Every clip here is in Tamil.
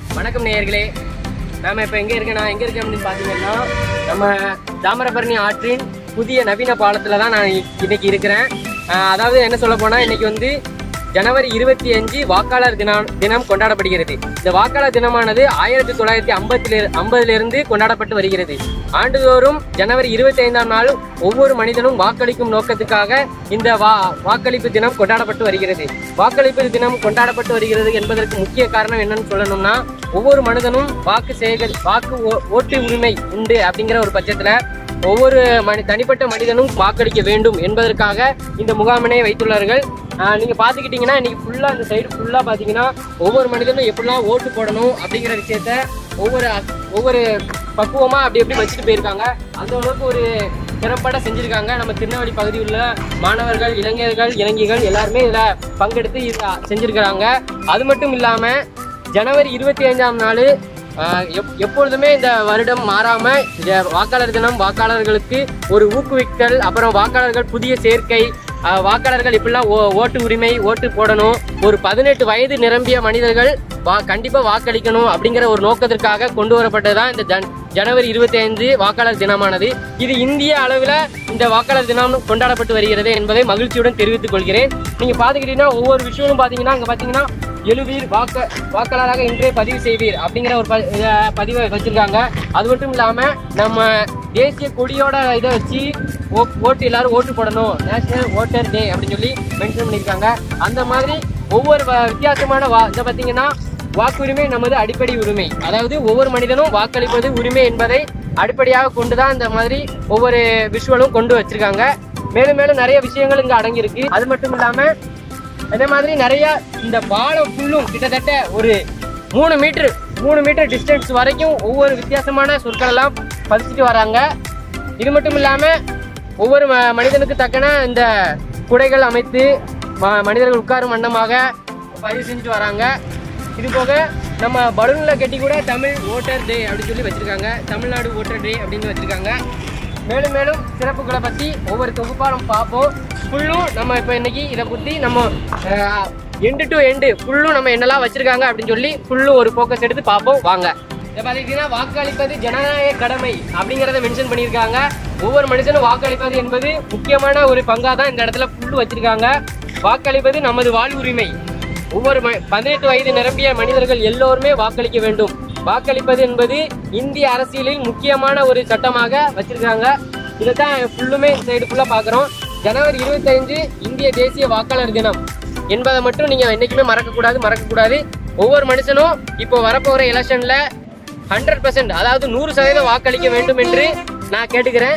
வணக்கம் நேயர்களே, நாம இப்போ எங்கே இருக்கேன் அப்படின்னு பார்த்தீங்கன்னா நம்ம தாமிரபரணி ஆற்றின் புதிய நவீன பாலத்தில் தான் நான் இன்னைக்கு இருக்கிறேன். அதாவது என்ன சொல்ல போனால் இன்னைக்கு வந்து ஜனவரி 25 வாக்காளர் தினம் கொண்டாடப்படுகிறது. இந்த வாக்காளர் தினமானது 1950 கொண்டாடப்பட்டு வருகிறது. ஆண்டுதோறும் ஜனவரி 25ஆம் நாள் ஒவ்வொரு மனிதனும் வாக்களிக்கும் நோக்கத்துக்காக இந்த வாக்களிப்பு தினம் கொண்டாடப்பட்டு வருகிறது. வாக்களிப்பு தினம் கொண்டாடப்பட்டு வருகிறது என்பதற்கு முக்கிய காரணம் என்னன்னு சொல்லணும்னா, ஒவ்வொரு மனிதனும் ஓட்டு உரிமை உண்டு அப்படிங்கிற ஒரு பட்சத்தில் ஒவ்வொரு தனிப்பட்ட மனிதனும் வாக்களிக்க வேண்டும் என்பதற்காக இந்த முகாமினை வைத்துள்ளார்கள். நீங்க பாத்துக்கிட்டீங்கன்னா இன்னைக்கு ஃபுல்லா இந்த சைடு ஃபுல்லா பாத்தீங்கன்னா ஒவ்வொரு மனிதனும் எப்படிலாம் ஓட்டு போடணும் அப்படிங்கிற விஷயத்த ஒவ்வொரு பக்குவமா அப்படி எப்படி வச்சுட்டு போயிருக்காங்க. அந்த அளவுக்கு ஒரு திறம்பட செஞ்சிருக்காங்க. நம்ம திருநெல்வேலி பகுதியில் உள்ள மாணவர்கள், இளைஞர்கள், இளைஞிகள் எல்லாருமே இதுல பங்கெடுத்து இதை செஞ்சிருக்கிறாங்க. அது மட்டும் இல்லாம ஜனவரி 25ஆம் நாள் எப்பொழுதுமே இந்த வருடம் மாறாம வாக்காளர் தினம் வாக்காளர்களுக்கு ஒரு ஊக்குவித்தல், அப்புறம் வாக்காளர்கள் புதிய சேர்க்கை, வாக்காளர்கள் இப்படிலாம் ஓட்டு உரிமை ஓட்டு போடணும், ஒரு 18 வயது நிரம்பிய மனிதர்கள் கண்டிப்பா வாக்களிக்கணும் அப்படிங்கிற ஒரு நோக்கத்திற்காக கொண்டு வரப்பட்டதுதான் இந்த ஜனவரி 25 வாக்காளர் தினமானது. இது இந்திய அளவில் இந்த வாக்காளர் தினம் கொண்டாடப்பட்டு வருகிறது என்பதை மகிழ்ச்சியுடன் தெரிவித்துக் கொள்கிறேன். நீங்க பாத்துக்கிட்டீங்கன்னா ஒவ்வொரு விஷயமும் பாத்தீங்கன்னா அங்க பாத்தீங்கன்னா எழுவீர் வாக்காளராக இன்றே பதிவு செய்வீர் அப்படிங்கிற ஒரு பதிவை வச்சிருக்காங்க. அது மட்டும் இல்லாம நம்ம தேசிய கொடியோட இதை வச்சு ஓட்டு எல்லாரும் ஓட்டு போடணும், நேஷனல் ஓட்டர் டே அப்படின்னு சொல்லி மென்ஷன் பண்ணியிருக்காங்க. அந்த மாதிரி ஒவ்வொரு வித்தியாசமான இதை பார்த்தீங்கன்னா வாக்குரிமை நமது அடிப்படை உரிமை, அதாவது ஒவ்வொரு மனிதனும் வாக்களிப்பது உரிமை என்பதை அடிப்படையாக கொண்டுதான் இந்த மாதிரி ஒவ்வொரு விஷுவலும் கொண்டு வச்சிருக்காங்க. மேலும் மேலும் நிறைய விஷயங்கள் இங்க அடங்கியிருக்கு. அது மட்டும் இல்லாம அதே மாதிரி நிறைய இந்த பாலம் ஃபுல்லும் கிட்டத்தட்ட ஒரு 3 மீட்டர் டிஸ்டன்ஸ் வரைக்கும் ஒவ்வொரு வித்தியாசமான சொற்கள் எல்லாம் பதிச்சுட்டு வராங்க. இது மட்டும் இல்லாம ஒவ்வொரு மனிதனுக்கு தக்கன இந்த குடைகள் அமைத்து மனிதர்கள் உட்காரும் வண்ணமாக பதிவு செஞ்சுட்டு வராங்க. இது போக நம்ம பலூன்ல கட்டி கூட தமிழ் ஓட்டர் டே அப்படின்னு சொல்லி வச்சிருக்காங்க, தமிழ்நாடு ஓட்டர் டே அப்படின்னு வச்சிருக்காங்க. மேலும் மேலும் சிறப்புகளை பற்றி ஒவ்வொரு தொகுப்பாலும் பார்ப்போம். ஃபுல்லும் நம்ம இப்போ இன்னைக்கு இதை பற்றி நம்ம எண்டு டு எண்டு ஃபுல்லும் நம்ம என்னெல்லாம் வச்சிருக்காங்க அப்படின்னு சொல்லி ஃபுல்லும் ஒரு ஃபோக்கஸ் எடுத்து பார்ப்போம் வாங்க. இதை பார்த்தீங்கன்னா வாக்களிப்பது ஜனநாயக கடமை அப்படிங்கிறத மென்ஷன் பண்ணியிருக்காங்க. ஒவ்வொரு மனுஷனும் வாக்களிப்பது என்பது முக்கியமான ஒரு பங்காக தான் இந்த இடத்துல ஃபுல்லு வச்சிருக்காங்க. வாக்களிப்பது நமது வாழ்வுரிமை. ஒவ்வொரு 18 வயது நிரம்பிய மனிதர்கள் எல்லோருமே வாக்களிக்க வேண்டும். வாக்களிப்பது என்பது இந்திய அரசியலில் முக்கியமான ஒரு சட்டமாக வச்சிருக்காங்க. இதைத்தான் ஃபுல்லுமே சைடு ஃபுல்லாக பார்க்குறோம். ஜனவரி 25 இந்திய தேசிய வாக்காளர் தினம் என்பதை மட்டும் நீங்கள் என்றைக்குமே மறக்கக்கூடாது. ஒவ்வொரு மனுஷனும் இப்போ வரப்போகிற எலெக்ஷனில் 100%, அதாவது 100% வாக்களிக்க வேண்டும் என்று நான் கேட்டுக்கிறேன்.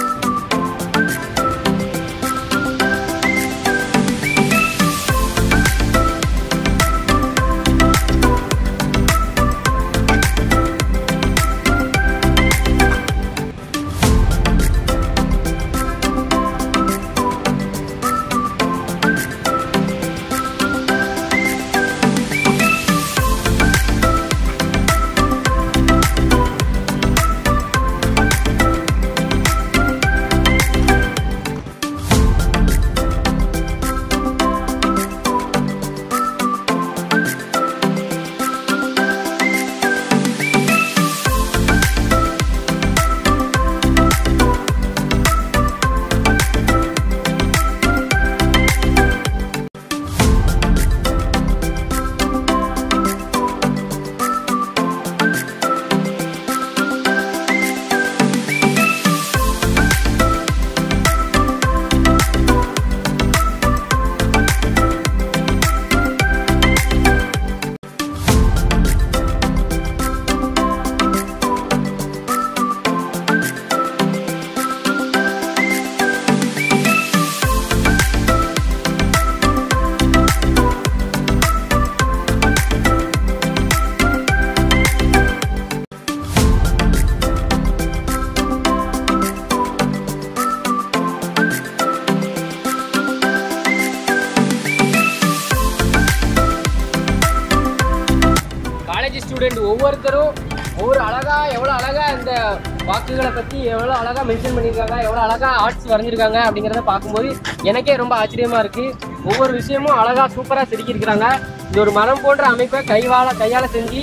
ஸ்டூடெண்ட் ஒவ்வொருத்தரும் ஒவ்வொரு எவ்வளோ அழகா இந்த வாக்குகளை பற்றி எவ்வளோ அழகா மென்ஷன் பண்ணியிருக்காங்க, எவ்வளோ அழகா ஆர்ட்ஸ் வரைஞ்சிருக்காங்க அப்படிங்கிறத பார்க்கும்போது எனக்கே ரொம்ப ஆச்சரியமா இருக்கு. ஒவ்வொரு விஷயமும் அழகா சூப்பராக செதுக்கியிருக்கிறாங்க. இது ஒரு மரம் போன்ற அமைப்பை கையால் செஞ்சு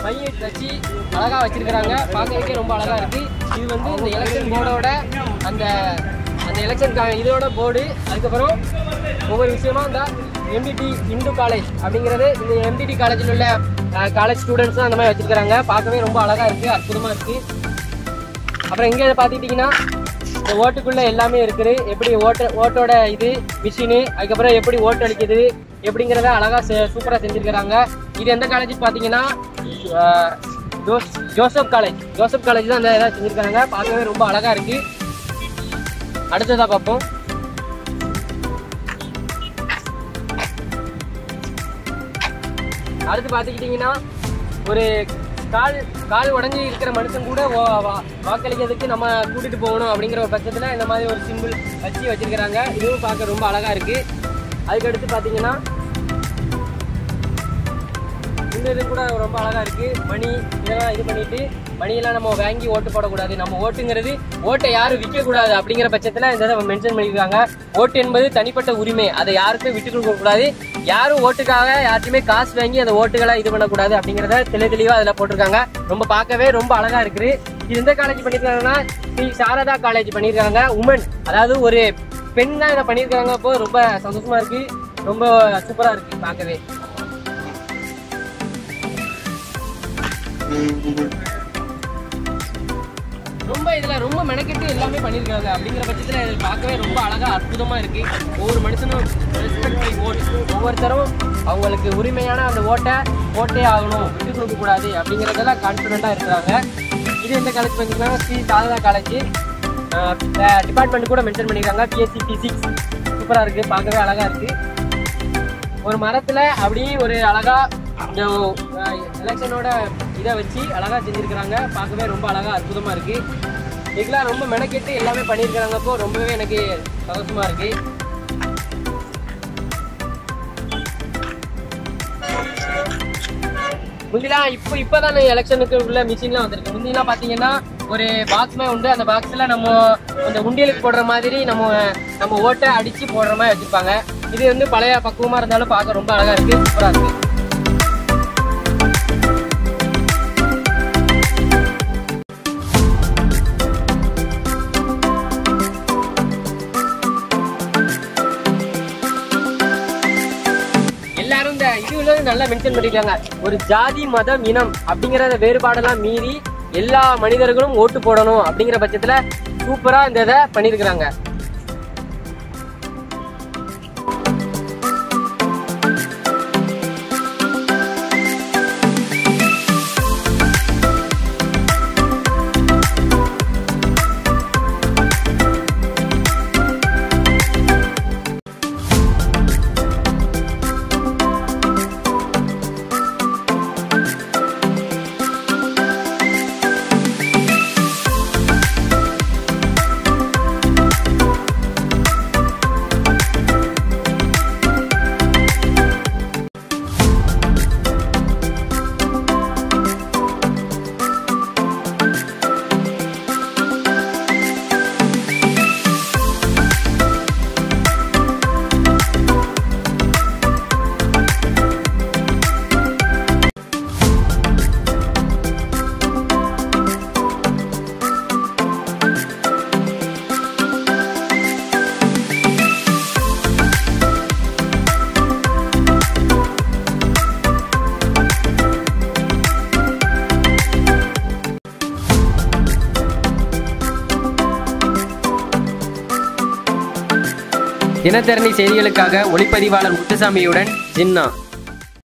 மையை வச்சு அழகா வச்சிருக்கிறாங்க. பார்க்கறதுக்கே ரொம்ப அழகா இருக்கு. இது வந்து இந்த எலெக்ஷன் போர்டோட அந்த எலெக்ஷன் இதோட போர்டு. அதுக்கப்புறம் ஒவ்வொரு விஷயமா இந்த MDT இந்து காலேஜ் அப்படிங்கிறது இந்த MDT காலேஜில் உள்ள காலேஜ் ஸ்டூடெண்ட்ஸும் அந்த மாதிரி வச்சிருக்கிறாங்க. பார்க்கவே ரொம்ப அழகா இருக்கு, அற்புதமா இருக்கு. அப்புறம் இங்கே பார்த்துக்கிட்டிங்கன்னா இந்த ஓட்டுக்குள்ள எல்லாமே இருக்குது. எப்படி ஓட்டோட இது மிஷினு, அதுக்கப்புறம் எப்படி ஓட்டு அளிக்குது எப்படிங்கிறத அழகா சூப்பராக செஞ்சுருக்கிறாங்க. இது எந்த காலேஜ் பார்த்தீங்கன்னா ஜோசப் காலேஜ் தான் அந்த இதாக செஞ்சுருக்காங்க. பார்க்கவே ரொம்ப அழகா இருக்கு. அடுத்ததாக பார்ப்போம். அடுத்து பார்த்துக்கிட்டிங்கன்னா ஒரு கால் உடஞ்சி இருக்கிற மனுஷன் கூட வாக்களிக்கிறதுக்கு நம்ம கூட்டிட்டு போகணும் அப்படிங்கிற ஒரு பட்சத்தில் இந்த மாதிரி ஒரு சிம்பிள் வச்சிருக்கிறாங்க. இதுவும் பார்க்க ரொம்ப அழகா இருக்கு. அதுக்கடுத்து பார்த்தீங்கன்னா இந்த இது கூட ரொம்ப அழகா இருக்கு. மணி இதெல்லாம் இது பண்ணிட்டு மணியெல்லாம் நம்ம வாங்கி ஓட்டு போடக்கூடாது. நம்ம ஓட்டுங்கிறது ஓட்டை யாரும் விற்கக்கூடாது அப்படிங்கிற பட்சத்தில் இந்த இதை மென்ஷன் பண்ணியிருக்காங்க. ஓட்டு என்பது தனிப்பட்ட உரிமை, அதை யாருக்கும் விட்டு கொடுக்க கூடாது. யாரும் ஓட்டுக்காக யார்ட்டுமே காசு வாங்கி அந்த ஓட்டுகளை இது பண்ணக்கூடாது அப்படிங்கிறத தெளிவாக அதில் போட்டிருக்காங்க. ரொம்ப பார்க்கவே ரொம்ப அழகா இருக்குது. இது எந்த காலேஜ் பண்ணியிருக்காங்கன்னா ஸ்ரீ சாரதா காலேஜ் பண்ணியிருக்காங்க. உமன், அதாவது ஒரு பெண் தான் இதை பண்ணியிருக்காங்க. அப்போ ரொம்ப சந்தோஷமா இருக்கு, ரொம்ப சூப்பரா இருக்கு பார்க்கவே. ரொம்ப மெனக்கெட்டு எல்லாமே பண்ணியிருக்காங்க அப்படிங்கிற பட்சத்தில் இது பார்க்கவே ரொம்ப அழகா அற்புதமா இருக்கு. ஒவ்வொரு மனுஷனும் ரெஸ்பெக்ட் பை ஓட், ஒவ்வொருத்தரும் அவங்களுக்கு உரிமையான அந்த ஓட்டே ஆகணும், விட்டு கொடுக்க கூடாது அப்படிங்கிறதெல்லாம் கான்ஃபிடென்ட்டா இருக்கிறாங்க. இது எந்த காலேஜ் பண்ணிருக்காங்க? ஸ்ரீ சாரதா காலேஜ். டிபார்ட்மெண்ட் கூட மென்ஷன் பண்ணியிருக்காங்க. BSc Physics. சூப்பரா இருக்கு, பார்க்கவே அழகா இருக்கு. ஒரு மரத்துல அப்படியே ஒரு அழகா இந்த எலெக்ஷனோட இதை வச்சு அழகா செஞ்சிருக்கிறாங்க. பார்க்கவே ரொம்ப அழகா அற்புதமா இருக்கு. இதுக்கெல்லாம் ரொம்ப மெனக்கெட்டு எல்லாமே பண்ணியிருக்கிறாங்க. அப்போ ரொம்பவே எனக்கு சந்தோஷமா இருக்கு. முந்திலாம் இப்போதான் எலெக்ஷனுக்கு உள்ள மிஷின்லாம் வந்திருக்கு. முந்திலாம் பார்த்தீங்கன்னா ஒரு பாக்ஸ்மே உண்டு. அந்த பாக்ஸ்ல நம்ம அந்த உண்டியலுக்கு போடுற மாதிரி நம்ம ஓட்டை அடிச்சு போடுற மாதிரி வச்சிருப்பாங்க. இது வந்து பழைய பக்குவமா இருந்தாலும் பார்க்க ரொம்ப அழகா இருக்கு, சூப்பரா இருக்கு. எல்லாரும் இந்த இதுல நல்லா மென்ஷன் பண்ணிருக்காங்க. ஒரு ஜாதி மதம் இனம் அப்படிங்கிற வேறுபாடெல்லாம் மீறி எல்லா மனிதர்களும் ஓட்டு போடணும் அப்படிங்கிற பட்சத்துல சூப்பரா இந்த இதை பண்ணிருக்கிறாங்க. தினத்தரணி செய்திகளுக்காக ஒளிப்பதிவாளர் முத்துசாமியுடன் ஜின்னா.